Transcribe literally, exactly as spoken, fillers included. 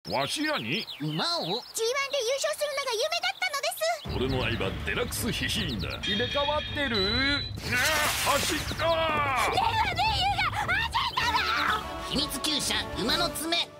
わしらに馬を ジーワン で優勝するのが夢だったのです。 俺の相場デラックスヒヒーンだ。入れ替わってる。ああ、走ったー。 レイはレイユが走ったわ。秘密厩舎馬の爪。